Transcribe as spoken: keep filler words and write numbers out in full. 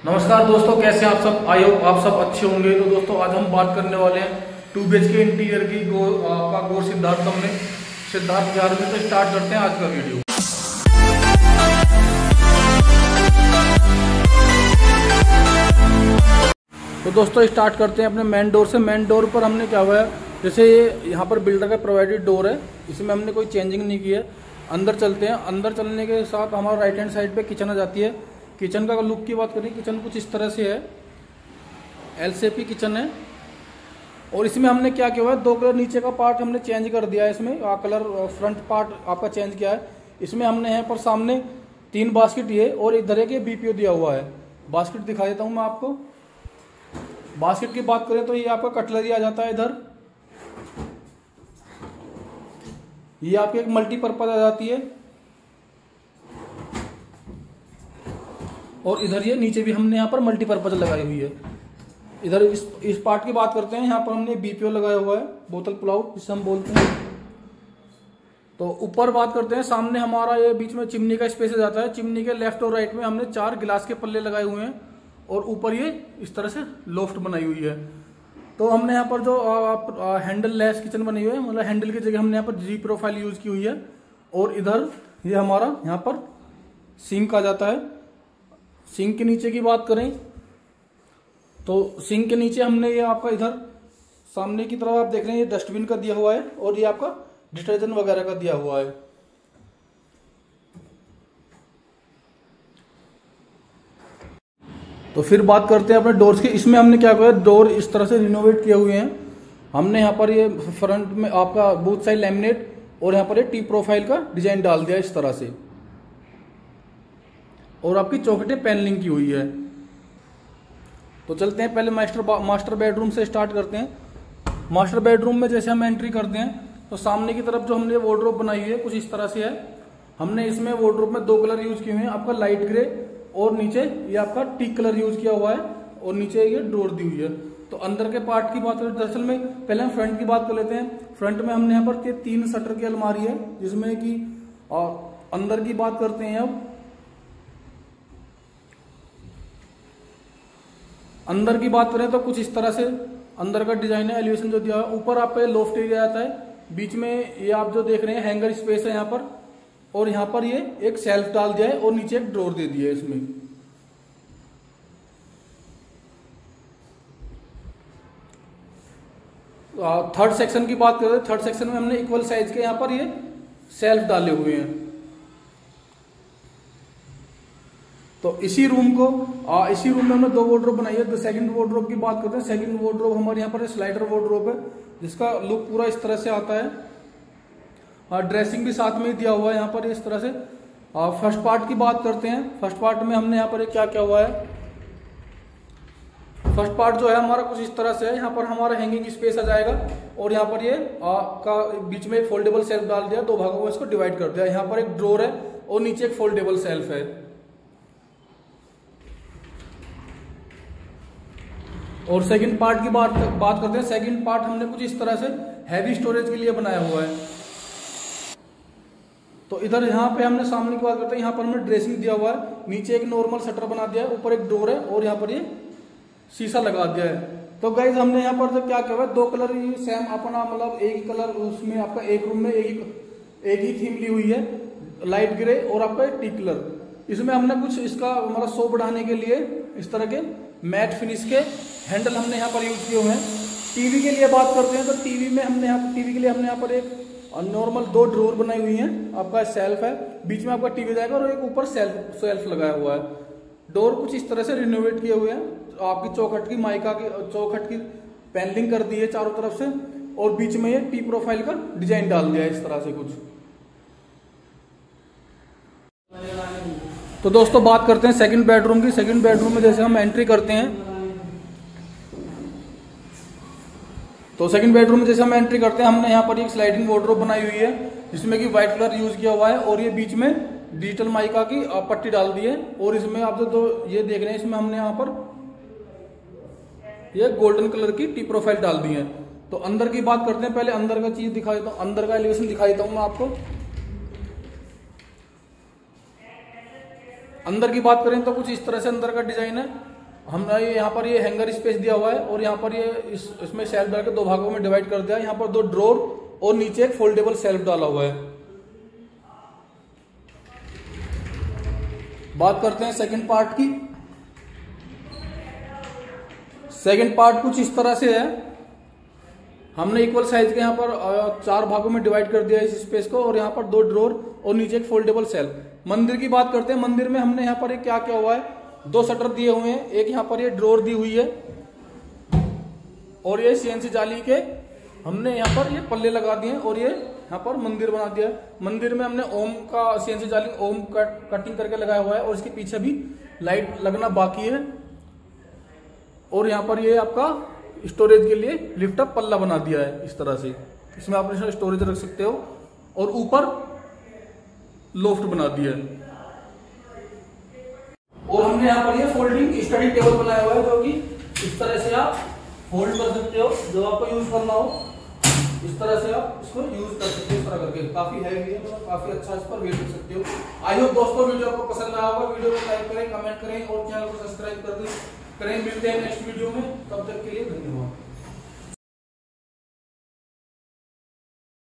नमस्कार दोस्तों, कैसे हैं आप सब। आई होप आप सब अच्छे होंगे। तो दोस्तों आज हम बात करने वाले हैं two B H K interior की गो आपका गौर सिद्धार्थम में सिद्धार्थ बिहार में। तो स्टार्ट करते हैं आज का वीडियो। तो दोस्तों स्टार्ट करते हैं अपने मेन डोर से। मेन डोर पर हमने क्या हुआ है, जैसे ये यहाँ पर बिल्डर का प्रोवाइडेड डोर है, इसमें हमने कोई चेंजिंग नहीं की है। अंदर चलते हैं। अंदर चलने के साथ हमारा राइट हैंड साइड पे किचन आ जाती है। किचन का लुक की बात करें, किचन कुछ इस तरह से है, एल शेप किचन है। और इसमें हमने क्या किया हुआ है, दो कलर नीचे का पार्ट हमने चेंज कर दिया है। इसमें कलर फ्रंट पार्ट आपका चेंज किया है। इसमें हमने यहाँ पर सामने तीन बास्केट ये और इधर एक बीपीओ दिया हुआ है। बास्केट दिखा देता हूँ मैं आपको। बास्केट की बात करें तो ये आपका कटलरी आ जाता है इधर। ये आपकी एक मल्टीपर्पज आ जाती है। और इधर ये नीचे भी हमने यहाँ पर मल्टीपर्पज लगाई हुई है। इधर इस इस पार्ट की बात करते हैं, यहाँ पर हमने बीपीओ लगाया हुआ है, बोतल पुलाव जिसे हम बोलते हैं। तो ऊपर बात करते हैं, सामने हमारा ये बीच में चिमनी का स्पेस आ जाता है। चिमनी के लेफ्ट और राइट में हमने चार गिलास के पल्ले लगाए हुए हैं और ऊपर ये इस तरह से लोफ्ट बनाई हुई है। तो हमने यहाँ पर जो आप हैंडल लेस किचन बनी हुई है, मतलब हैंडल की जगह हमने यहाँ पर जी प्रोफाइल यूज की हुई है। और इधर ये हमारा यहाँ पर सिंक आ जाता है। सिंक के नीचे की बात करें तो सिंक के नीचे हमने ये आपका इधर सामने की तरफ आप देख रहे हैं, ये डस्टबिन का दिया हुआ है और ये आपका डिटर्जेंट वगैरह का दिया हुआ है। तो फिर बात करते हैं अपने डोर्स की। इसमें हमने क्या किया, डोर इस तरह से रिनोवेट किए हुए हैं हमने। यहाँ पर ये फ्रंट में आपका बोथ साइड लैमिनेट और यहाँ पर ये टी प्रोफाइल का डिजाइन डाल दिया इस तरह से। और आपकी चौखटें पैनलिंग की हुई है। तो चलते हैं पहले मास्टर मास्टर बेडरूम से स्टार्ट करते हैं। मास्टर बेडरूम में जैसे हम एंट्री करते हैं तो सामने की तरफ जो हमने वार्डरोब बनाई हुई है कुछ इस तरह से है। हमने इसमें वार्डरोब में दो कलर यूज किए हुए हैं, आपका लाइट ग्रे और नीचे ये आपका टीक कलर यूज किया हुआ है और नीचे ये डोर दी हुई है। तो अंदर के पार्ट की बात करें, दरअसल में पहले हम फ्रंट की बात कर लेते हैं। फ्रंट में हमने यहाँ पर तीन शटर की अलमारी है, जिसमें कि और अंदर की बात करते हैं अब। अंदर की बात करें तो कुछ इस तरह से अंदर का डिजाइन है, एलिवेशन जो दिया है। ऊपर आपका लोफ्ट एरिया आता है, बीच में ये आप जो देख रहे हैं हैंगर स्पेस है यहाँ पर। और यहाँ पर ये एक शेल्फ डाल दिया है और नीचे एक ड्रॉर दे दिया है इसमें। थर्ड सेक्शन की बात करें, थर्ड सेक्शन में हमने इक्वल साइज के यहाँ पर ये शेल्फ डाले हुए हैं। तो इसी रूम को आ, इसी रूम में हमने दो वार्डरोब बनाई है। तो सेकंड वार्डरोब की बात करते हैं। सेकंड वार्डरोब हमारे यहाँ पर स्लाइडर वार्डरोब है, जिसका लुक पूरा इस तरह से आता है। और ड्रेसिंग भी साथ में ही दिया हुआ है यहाँ पर इस तरह से। और फर्स्ट पार्ट की बात करते हैं। फर्स्ट पार्ट में हमने यहाँ पर क्या क्या हुआ है, फर्स्ट पार्ट जो है हमारा कुछ इस तरह से है। यहाँ पर हमारा हैंगिंग स्पेस आ जाएगा और यहाँ पर ये का बीच में एक फोल्डेबल शेल्फ डाल दिया, दो भागों में इसको डिवाइड कर दिया। यहाँ पर एक ड्रॉर है और नीचे एक फोल्डेबल शेल्फ है। और सेकंड पार्ट की बात बात करते हैं। सेकंड पार्ट हमने कुछ इस तरह से हैवी स्टोरेज के लिए बनाया हुआ है। तो इधर यहाँ पे हमने सामने की बात करते हैं, यहाँ पर हमने ड्रेसिंग दिया हुआ है, नीचे एक नॉर्मल शटर बना दिया है, ऊपर एक डोर है और यहाँ पर ये शीशा लगा दिया है। तो गाइज हमने यहाँ पर तो क्या किया है, दो कलर सेम अपना मतलब एक ही कलर, उसमें आपका एक रूम में एक ही एक ही थीम ली हुई है, लाइट ग्रे और आपका टी कलर। इसमें हमने कुछ इसका मतलब शो बढ़ाने के लिए इस तरह के मैट फिनिश के हैंडल हमने यहाँ पर यूज किए हुए हैं। टीवी के लिए बात करते हैं तो टीवी में हमने यहाँ टीवी के लिए हमने यहाँ पर एक नॉर्मल दो ड्रॉर बनाई हुई हैं। आपका सेल्फ है, बीच में आपका टीवी जाएगा और एक ऊपर सेल्फ सेल्फ लगाया हुआ है। डोर कुछ इस तरह से रिनोवेट किए हुए हैं। आपकी चौखट की माइका की चौखट की पैनलिंग कर दी है चारों तरफ से और बीच में ये टी प्रोफाइल का डिजाइन डाल दिया है इस तरह से कुछ। तो दोस्तों बात करते हैं सेकंड बेडरूम की। सेकंड बेडरूम में जैसे हम एंट्री करते हैं तो सेकंड बेडरूम में जैसे हम एंट्री करते हैं, हमने यहाँ पर एक स्लाइडिंग वार्डरोब बनाई हुई है, जिसमें कि व्हाइट कलर यूज किया हुआ है और ये बीच में डिजिटल माइका की पट्टी डाल दी है। और इसमें आप जो तो ये देख रहे हैं, इसमें हमने यहाँ पर ये गोल्डन कलर की टी प्रोफाइल डाल दी है। तो अंदर की बात करते हैं, पहले अंदर का चीज दिखा देता हूँ, अंदर का एलिवेशन दिखा देता हूँ मैं आपको। अंदर की बात करें तो कुछ इस तरह से अंदर का डिजाइन है। हमने ये यहाँ पर ये हैंगर स्पेस दिया हुआ है और यहाँ पर ये इस, इसमें सेल्फ डाल के दो भागों में डिवाइड कर दिया है। यहाँ पर दो ड्रॉर और नीचे एक फोल्डेबल सेल्फ डाला हुआ है। बात करते हैं सेकंड पार्ट की। सेकंड पार्ट कुछ इस तरह से है। हमने इक्वल साइज के यहाँ पर चार भागों में डिवाइड कर दिया है इस स्पेस को और यहाँ पर दो ड्रॉर और नीचे एक फोल्डेबल सेल्फ। मंदिर की बात करते हैं। मंदिर में हमने यहाँ पर क्या क्या हुआ है, दो शटर दिए हुए हैं, एक यहाँ पर ये ड्रॉर दी हुई है और ये सीएनसी जाली के हमने यहाँ पर ये पल्ले लगा दिए और ये यहाँ पर मंदिर बना दिया है। मंदिर में हमने ओम का सीएनसी जाली ओम कट, कटिंग करके लगाया हुआ है और इसके पीछे भी लाइट लगना बाकी है। और यहाँ पर ये आपका स्टोरेज के लिए लिफ्ट अप पल्ला बना दिया है इस तरह से, इसमें आप स्टोरेज रख सकते हो। और ऊपर लोफ्ट बना दिया है। और हमने यहाँ पर ये फोल्डिंग स्टडी टेबल बनाया हुआ है जो कि इस तरह से आप फोल्ड कर सकते हो, जब आपको यूज करना हो इस तरह से आप इसको यूज कर सकते हो। इस तरह करके काफी हैवी है, मतलब काफी अच्छा इस पर वेट कर सकते हो। आई होप दोस्तों वीडियो आपको पसंद आया होगा। वीडियो को लाइक करें, कमेंट करें और चैनल को सब्सक्राइब कर दें करें। मिलते हैं नेक्स्ट वीडियो में, तब तक के लिए धन्यवाद।